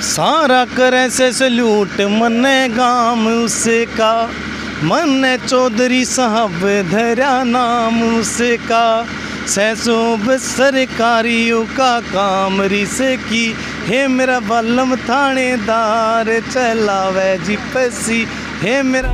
सारा करे से सल्यूट मन्ने गाम उसका, मन्ने चौधरी साहब धरा नाम उसका। सैसोब सरकारियों का काम रिस की, हे मेरा बालम थानेदार चलावे जिपसी, हे मेरा।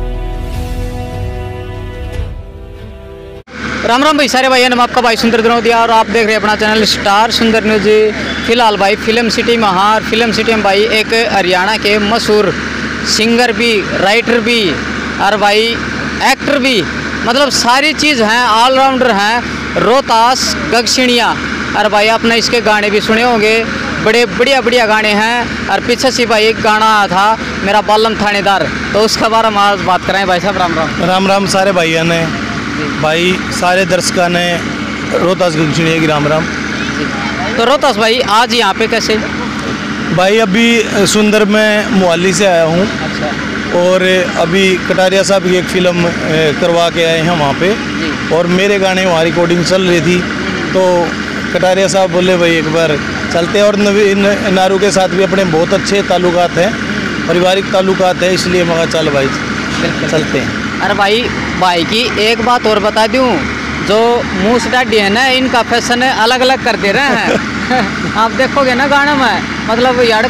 राम राम भाई सारे भाइयों ने आपका भाई सुंदर दिनोदिया और आप देख रहे हैं अपना चैनल स्टार सुंदर न्यूज। फिलहाल भाई फिल्म सिटी में, हाँ फिल्म सिटी में भाई एक हरियाणा के मशहूर सिंगर भी, राइटर भी और भाई एक्टर भी, मतलब सारी चीज़ हैं, ऑलराउंडर हैं, रोहतास गगसिणिया। और भाई आपने इसके गाने भी सुने होंगे, बड़े बढ़िया बढ़िया गाने हैं। और पीछे से भाई एक गाना आया था मेरा बालम थानेदार, तो उसके बारे में आज बात करें भाई साहब। राम राम। राम राम सारे भाइयों ने, भाई सारे दर्शकों ने रोहतास गगसिणिया की राम राम। तो रोहतास भाई आज यहाँ पे कैसे? भाई अभी सुंदर में मोहाली से आया हूँ। अच्छा। और अभी कटारिया साहब की एक फ़िल्म करवा के आए हैं वहाँ पे, और मेरे गाने वहाँ रिकॉर्डिंग चल रही थी। तो कटारिया साहब बोले भाई एक बार चलते हैं, और नवीन नारू के साथ भी अपने बहुत अच्छे ताल्लुकात हैं, पारिवारिक ताल्लुकात है, इसलिए मगर चल भाई चलते हैं। अरे भाई की एक बात और बता दूं, जो मूस डाडी है ना, इनका फैशन अलग अलग कर दे रहे हैं। आप देखोगे ना गाना में, मतलब याड़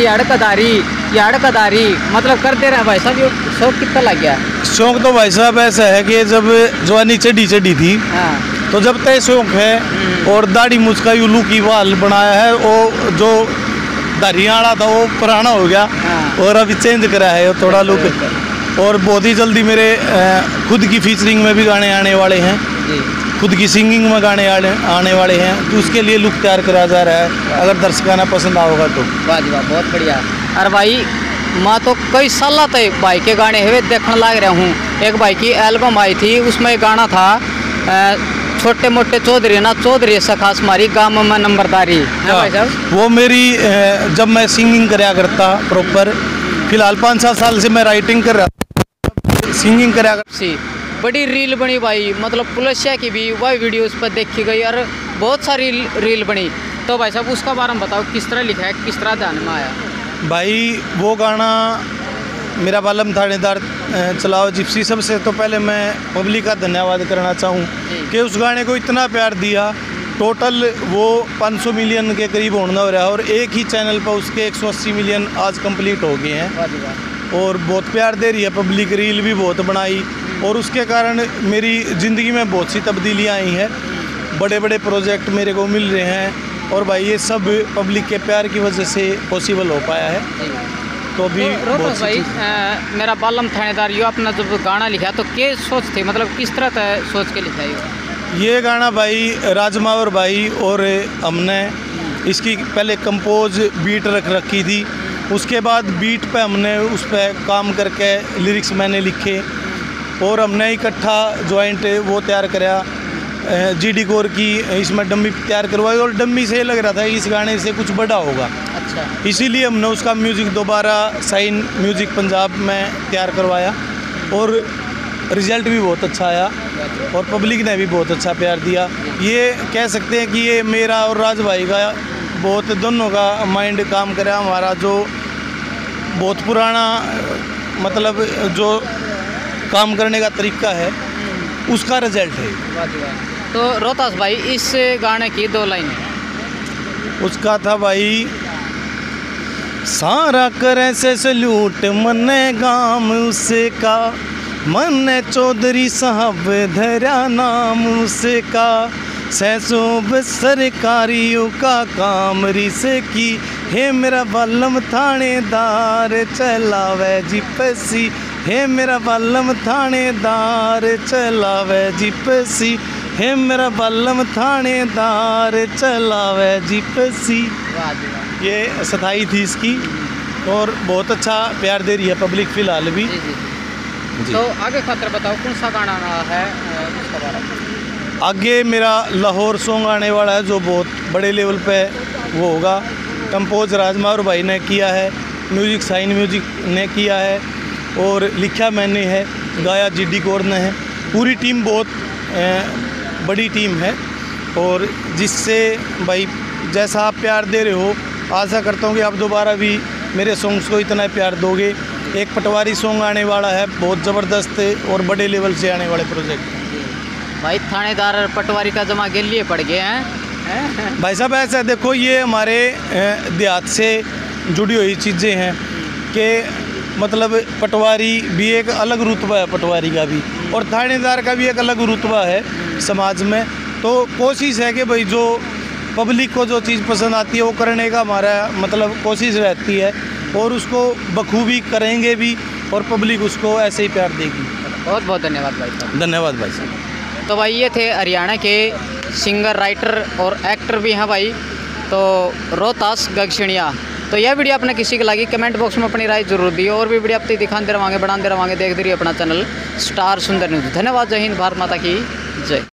कदारी मतलब कर दे रहे हैं भाई साहब। ये शौक कितना लग गया? शौक तो भाई साहब ऐसा है कि जब जवानी चढ़ी थी, हाँ। तो जब तय शौक है, और दाढ़ी मुझका यूलू की वाल बनाया है, वो जो दरियाड़ा था वो पुराना हो गया। हाँ। और अभी चेंज करा है वो थोड़ा लुक। और बहुत ही जल्दी मेरे खुद की फीचरिंग में भी गाने आने वाले हैं, खुद की सिंगिंग में गाने आने वाले हैं, तो उसके लिए लुक तैयार करा जा रहा है। अगर दर्शकों पसंद आओगा तो वाह जी वाह, बहुत बढ़िया। अरे भाई मैं तो कई साल तक भाई के गाने है देखने लग रहा हूँ। एक भाई की एल्बम आई थी, उसमें एक गाना था छोटे मोटे चौधरी ना चौधरी सखास मारी गाँव में नंबरदारी है भाई साहब। वो मेरी जब मैं सिंगिंग कराया करता प्रॉपर, फिलहाल 5-7 साल से मैं राइटिंग कर रहा, सिंगिंग कराया सी बड़ी रील बनी भाई, मतलब पुलिसिया की भी वही वीडियो उस पर देखी गई और बहुत सारी रील बनी। तो भाई साहब उसका बारे में बताओ, किस तरह लिखा है, किस तरह ध्यान में आया? भाई वो गाना मेरा बालम थानेदार चलाओ जिप्सी, सबसे तो पहले मैं पब्लिक का धन्यवाद करना चाहूँ कि उस गाने को इतना प्यार दिया। टोटल वो 500 मिलियन के करीब होना हो रहा है, और एक ही चैनल पर उसके 180 मिलियन आज कंप्लीट हो गए हैं। और बहुत प्यार दे रही है पब्लिक, रील भी बहुत बनाई, और उसके कारण मेरी ज़िंदगी में बहुत सी तब्दीलियाँ आई हैं, बड़े बड़े प्रोजेक्ट मेरे को मिल रहे हैं। और भाई ये सब पब्लिक के प्यार की वजह से पॉसिबल हो पाया है। तो भी बहुत भाई मेरा बालम थानेदार, यो अपना जब गाना लिखा तो क्या सोच थी, मतलब किस तरह सोच के लिखा है ये गाना? भाई राजमावर भाई और हमने इसकी पहले कंपोज बीट रख रखी थी, उसके बाद बीट पे हमने उस पर काम करके लिरिक्स मैंने लिखे, और हमने इकट्ठा जॉइंट वो तैयार कराया। जीडी कोर की इसमें डम्मी तैयार करवाई, और डम्मी से लग रहा था इस गाने से कुछ बड़ा होगा। अच्छा। इसीलिए हमने उसका म्यूज़िक दोबारा साइन म्यूज़िक पंजाब में तैयार करवाया, और रिज़ल्ट भी बहुत अच्छा आया, और पब्लिक ने भी बहुत अच्छा प्यार दिया। ये कह सकते हैं कि ये मेरा और राज भाई का बहुत दोनों का माइंड काम करा, हमारा जो बहुत पुराना मतलब जो काम करने का तरीका है उसका रिजल्ट है। तो रोहतास भाई इस गाने की 2 लाइन उसका था भाई, सारा करे से सल्यूट मन्ने गाम उसका, मन्ने चौधरी साहब धरा नाम उसका। सैसोब सरकारियों का काम रिस की, हे मेरा बालम थानेदार चलावे जिपसी, हे मेरा बालम थानेदार चलावे जिपसी, हे मेरा बालम थानेदार चलावे जिपसी। ये सथाई थी इसकी, और बहुत अच्छा प्यार दे रही है पब्लिक फिलहाल भी। जी। तो आगे खातर बताओ कौन सा गाना है उसका बारे में? आगे मेरा लाहौर सॉन्ग आने वाला है, जो बहुत बड़े लेवल पे वो होगा। कंपोज राजमावर भाई ने किया है, म्यूज़िक साइन म्यूज़िक ने किया है, और लिखा मैंने है, गाया जीडी कोर ने है। पूरी टीम बहुत बड़ी टीम है, और जिससे भाई जैसा आप प्यार दे रहे हो आशा करता हूँ कि आप दोबारा भी मेरे सॉन्ग्स को इतना प्यार दोगे। एक पटवारी सॉन्ग आने वाला है, बहुत ज़बरदस्त और बड़े लेवल से आने वाले प्रोजेक्ट। भाई थानेदार और पटवारी का जमा के लिए पड़ गए हैं। भाई साहब ऐसा है, देखो ये हमारे देहात से जुड़ी हुई चीज़ें हैं कि मतलब पटवारी भी एक अलग रुतबा है, पटवारी का भी, और थानेदार का भी एक अलग रुतबा है समाज में। तो कोशिश है कि भाई जो पब्लिक को जो चीज़ पसंद आती है वो करने का हमारा मतलब कोशिश रहती है, और उसको बखूबी करेंगे भी, और पब्लिक उसको ऐसे ही प्यार देगी। बहुत बहुत धन्यवाद भाई साहब। धन्यवाद भाई साहब। तो भाई ये थे हरियाणा के सिंगर, राइटर और एक्टर भी हैं भाई, तो रोहतास गगशिणिया। तो यह वीडियो आपने किसी को लगी कमेंट बॉक्स में अपनी राय जरूर दी, और भी वीडियो आप दिखाते रहोगे, बढ़ाते रहोगे। देखते रहिए अपना चैनल स्टार सुंदर न्यूज़। धन्यवाद। जय हिंद, भारत माता की जय।